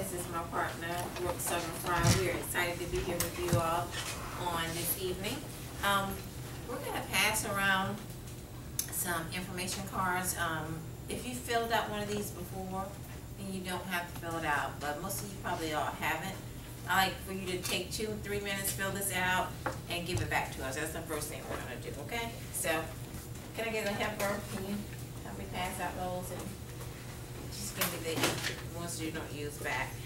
This is my partner, Brooke Southern Fry. We are excited to be here with you all on this evening. We're going to pass around some information cards. If you filled out one of these before, then you don't have to fill it out, but most of you probably all haven't. I like for you to take 2-3 minutes, fill this out, and give it back to us. That's the first thing we're going to do, okay? So, can I get a helper? Can you help me pass out those and just give me the ones you don't use back?